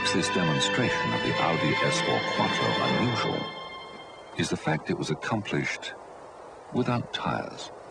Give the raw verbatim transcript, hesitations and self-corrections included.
makes this demonstration of the Audi S four Quattro unusual is the fact it was accomplished without tires.